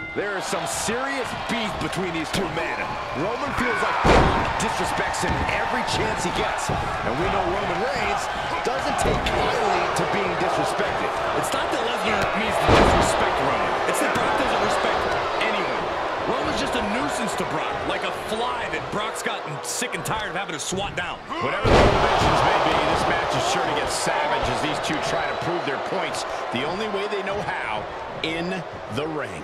There is some serious beef between these two men. Roman feels like Braun disrespects him every chance he gets. And we know Roman Reigns doesn't take kindly to being disrespected. It's not that Lesnar means to disrespect Roman. It's that Brock doesn't respect anyone. Roman's just a nuisance to Brock, like a fly that Brock's gotten sick and tired of having to swat down. Whatever the motivations may be, this match is sure to get savage as these two try to prove their points the only way they know how, in the ring.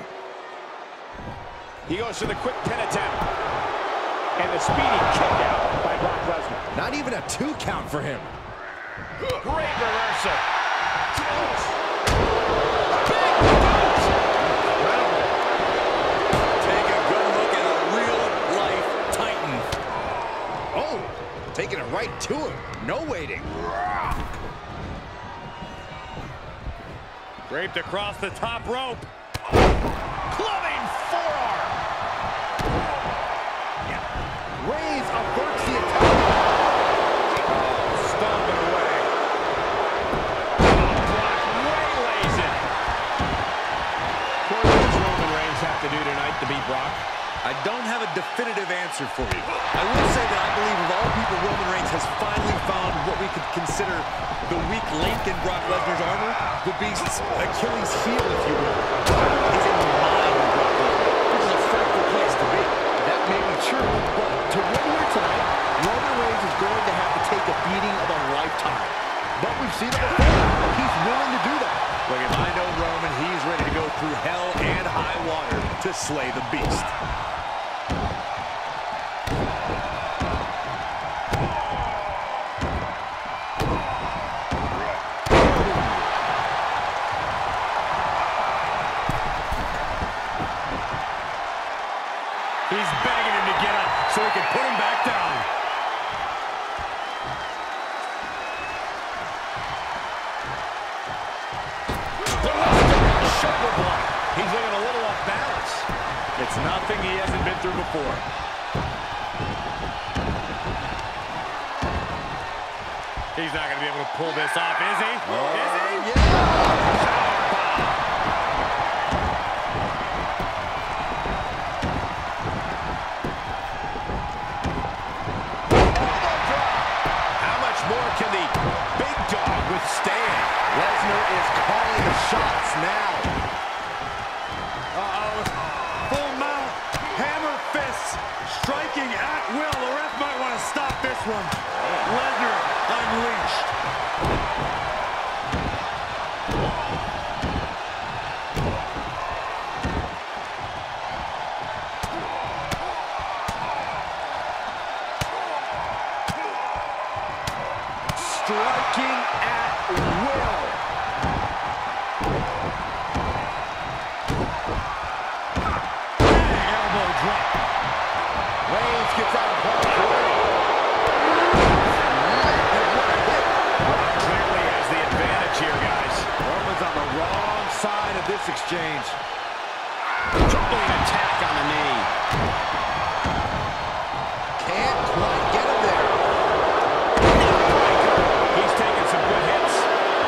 He goes for the quick pin attempt. And the speedy kick out by Brock Lesnar. Not even a 2 count for him. Great reversal. Take a good look at a real-life Titan. Oh, taking it right to him. No waiting. Draped across the top rope. Clubbing forearm. Reigns averts the attack. Stomping away. Brock waylays it. What does Roman Reigns have to do tonight to beat Brock? I don't have a definitive answer for you. I will say that I believe of all people, Roman Reigns has finally found what we could consider the weak link in Brock Lesnar's armor. The Beast's Achilles heel, if you will. He's in the mind of Brock Lesnar, which is a frightful place to be. That may be true, but to win here tonight, Roman Reigns is going to have to take a beating of a lifetime. But we've seen it before. He's willing to do that. Look, if I know Roman, he's ready to go through hell and high water to slay the Beast. He's begging him to get up so he can put him back down. Shoulder block. He's looking a little off balance. It's nothing he hasn't been through before. He's not going to be able to pull this off, is he? Is he? Yeah. How much more can the big dog withstand? Lesnar is calling the shots now. Uh-oh. Full mount. Hammer fists. Striking at will. The ref might want to stop this one. Lesnar unleashed. Striking at will. Elbow drop. Reigns gets out of harm's way. Clearly has the advantage here, guys. Roman's on the wrong side of this exchange. Juggling attack on the knee. Can't quite get him there. He's taking some good hits.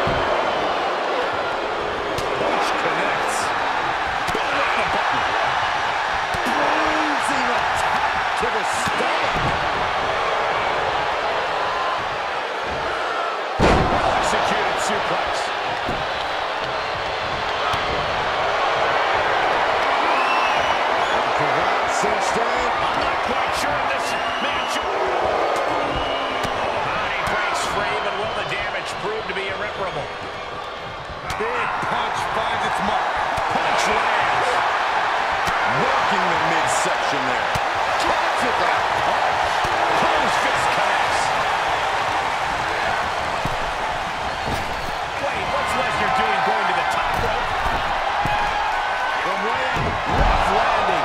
Punch connects. Build up the button. Bruising attack to the stomach. Executed suplex. Cinched in. I'm not quite sure of this match. Body breaks free, but will the damage prove to be irreparable? Big punch finds its mark. Punch lands. Working the midsection there. Catch with that punch. Closed fist connects. Wait, what's Lesnar doing going to the top rope? From way out. Rough landing.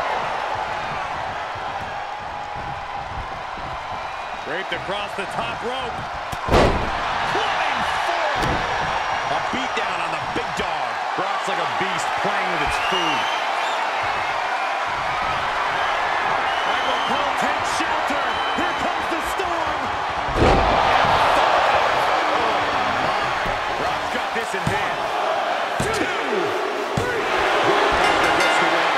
Draped across the top rope. Flying forward. A beatdown on the big dog. Brock's like a beast playing with its food. Michael Cole takes shelter. Here comes the storm. Brock's got this in hand. 2, 3. Brock Lesnar gets the win.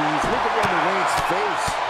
Look at Roman Reigns' face.